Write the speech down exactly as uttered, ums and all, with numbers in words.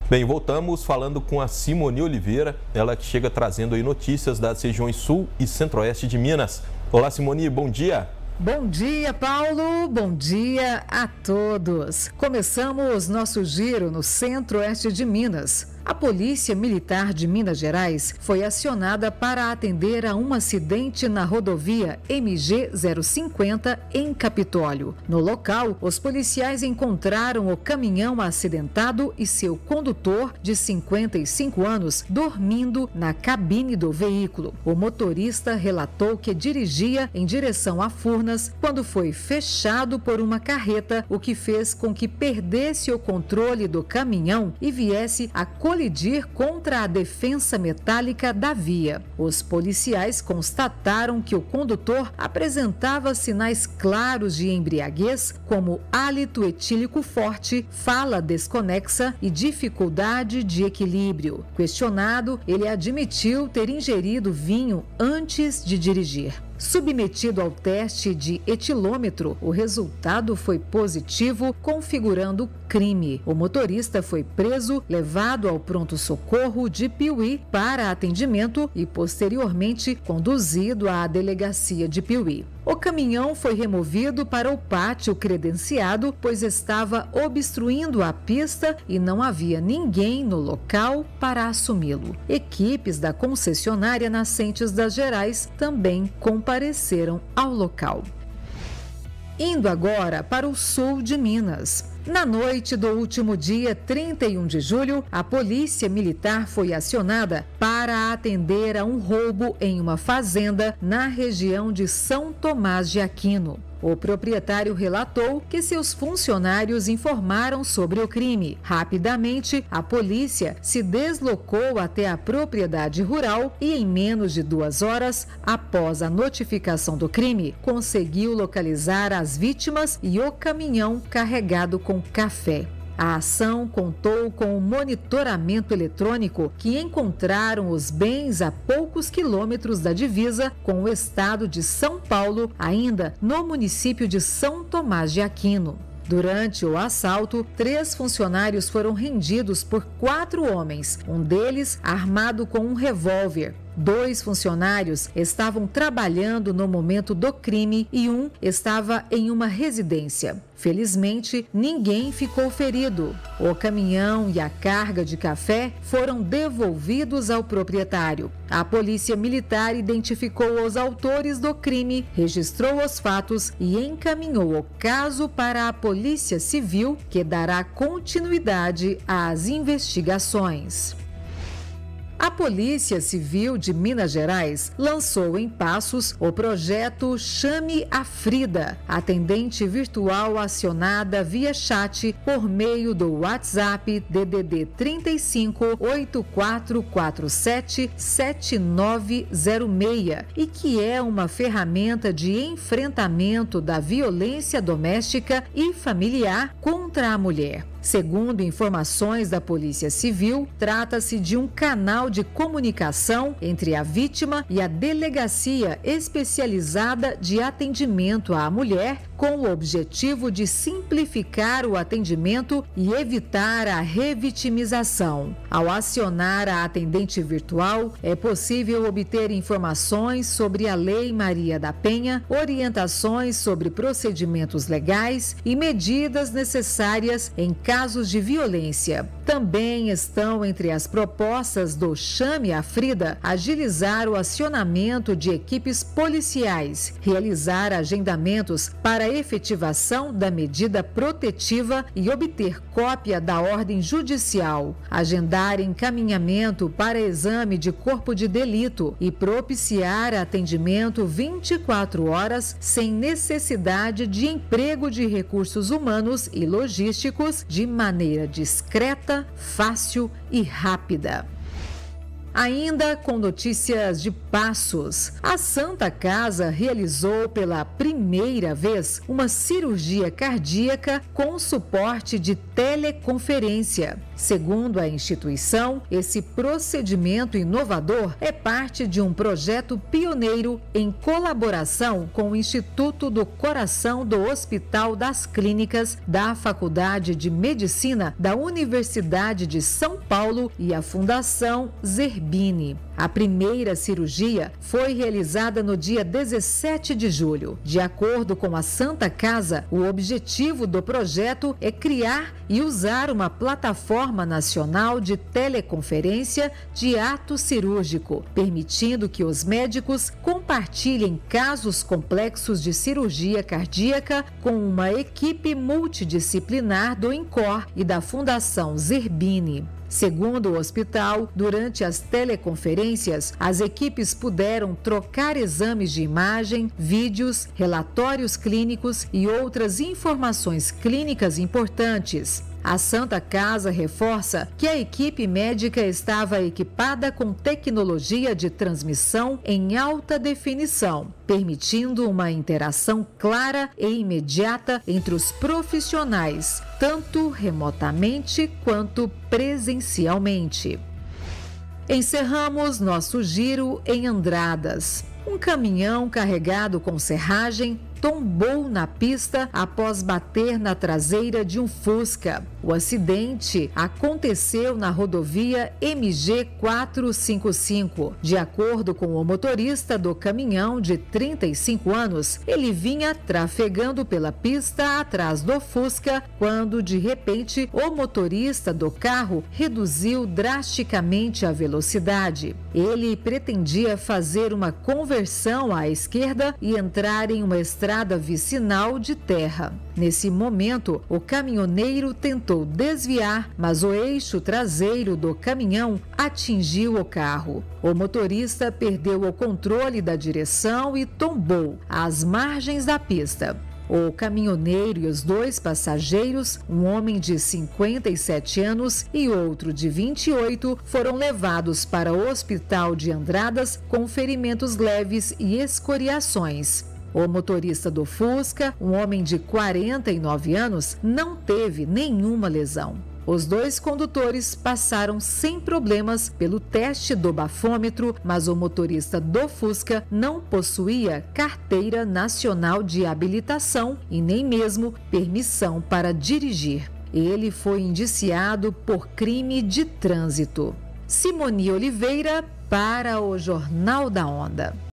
Bem, voltamos falando com a Simone Oliveira, ela que chega trazendo aí notícias das regiões sul e centro-oeste de Minas. Olá, Simone, bom dia. Bom dia, Paulo. Bom dia a todos. Começamos nosso giro no centro-oeste de Minas. A Polícia Militar de Minas Gerais foi acionada para atender a um acidente na rodovia M G zero cinquenta em Capitólio. No local, os policiais encontraram o caminhão acidentado e seu condutor, de cinquenta e cinco anos, dormindo na cabine do veículo. O motorista relatou que dirigia em direção a Furnas quando foi fechado por uma carreta, o que fez com que perdesse o controle do caminhão e viesse a colidir contra a defensa metálica da via. Os policiais constataram que o condutor apresentava sinais claros de embriaguez, como hálito etílico forte, fala desconexa e dificuldade de equilíbrio. Questionado, ele admitiu ter ingerido vinho antes de dirigir. Submetido ao teste de etilômetro, o resultado foi positivo, configurando crime. O motorista foi preso, levado ao pronto-socorro de Piuí para atendimento e, posteriormente, conduzido à delegacia de Piuí. O caminhão foi removido para o pátio credenciado, pois estava obstruindo a pista e não havia ninguém no local para assumi-lo. Equipes da concessionária Nascentes das Gerais também compareceram ao local. Indo agora para o sul de Minas. Na noite do último dia trinta e um de julho, a Polícia Militar foi acionada para atender a um roubo em uma fazenda na região de São Tomás de Aquino. O proprietário relatou que seus funcionários informaram sobre o crime. Rapidamente, a polícia se deslocou até a propriedade rural e, em menos de duas horas, após a notificação do crime, conseguiu localizar as vítimas e o caminhão carregado com café. A ação contou com um monitoramento eletrônico que encontraram os bens a poucos quilômetros da divisa com o estado de São Paulo, ainda no município de São Tomás de Aquino. Durante o assalto, três funcionários foram rendidos por quatro homens, um deles armado com um revólver. Dois funcionários estavam trabalhando no momento do crime e um estava em uma residência. Felizmente, ninguém ficou ferido. O caminhão e a carga de café foram devolvidos ao proprietário. A Polícia Militar identificou os autores do crime, registrou os fatos e encaminhou o caso para a Polícia Civil, que dará continuidade às investigações. A Polícia Civil de Minas Gerais lançou em Passos o projeto Chame a Frida, atendente virtual acionada via chat por meio do WhatsApp D D D trinta e cinco, oito quatro quatro sete, sete nove zero seis e que é uma ferramenta de enfrentamento da violência doméstica e familiar contra a mulher. Segundo informações da Polícia Civil, trata-se de um canal de comunicação entre a vítima e a Delegacia Especializada de Atendimento à Mulher, com o objetivo de simplificar o atendimento e evitar a revitimização. Ao acionar a atendente virtual, é possível obter informações sobre a Lei Maria da Penha, orientações sobre procedimentos legais e medidas necessárias em casos de violência. Também estão entre as propostas do Chame a Frida agilizar o acionamento de equipes policiais, realizar agendamentos para efetivação da medida protetiva e obter cópia da ordem judicial, agendar encaminhamento para exame de corpo de delito e propiciar atendimento vinte e quatro horas sem necessidade de emprego de recursos humanos e logísticos de maneira discreta, fácil e rápida. Ainda com notícias de Passos, a Santa Casa realizou pela primeira vez uma cirurgia cardíaca com suporte de teleconferência. Segundo a instituição, esse procedimento inovador é parte de um projeto pioneiro em colaboração com o Instituto do Coração do Hospital das Clínicas da Faculdade de Medicina da Universidade de São Paulo e a Fundação Zerbini. A primeira cirurgia foi realizada no dia dezessete de julho. De acordo com a Santa Casa, o objetivo do projeto é criar e usar uma plataforma nacional de teleconferência de ato cirúrgico, permitindo que os médicos compartilhem casos complexos de cirurgia cardíaca com uma equipe multidisciplinar do INCOR e da Fundação Zerbini. Segundo o hospital, durante as teleconferências, as equipes puderam trocar exames de imagem, vídeos, relatórios clínicos e outras informações clínicas importantes. A Santa Casa reforça que a equipe médica estava equipada com tecnologia de transmissão em alta definição, permitindo uma interação clara e imediata entre os profissionais, tanto remotamente quanto presencialmente. Encerramos nosso giro em Andradas. Um caminhão carregado com serragem tombou na pista após bater na traseira de um Fusca. O acidente aconteceu na rodovia M G quatrocentos e cinquenta e cinco. De acordo com o motorista do caminhão, de trinta e cinco anos, ele vinha trafegando pela pista atrás do Fusca quando, de repente, o motorista do carro reduziu drasticamente a velocidade. Ele pretendia fazer uma conversão à esquerda e entrar em uma estrada vicinal de terra. Nesse momento, o caminhoneiro tentou desviar, mas o eixo traseiro do caminhão atingiu o carro. O motorista perdeu o controle da direção e tombou às margens da pista. O caminhoneiro e os dois passageiros, um homem de cinquenta e sete anos e outro de vinte e oito, foram levados para o hospital de Andradas com ferimentos leves e escoriações. O motorista do Fusca, um homem de quarenta e nove anos, não teve nenhuma lesão. Os dois condutores passaram sem problemas pelo teste do bafômetro, mas o motorista do Fusca não possuía carteira nacional de habilitação e nem mesmo permissão para dirigir. Ele foi indiciado por crime de trânsito. Simone Oliveira para o Jornal da Onda.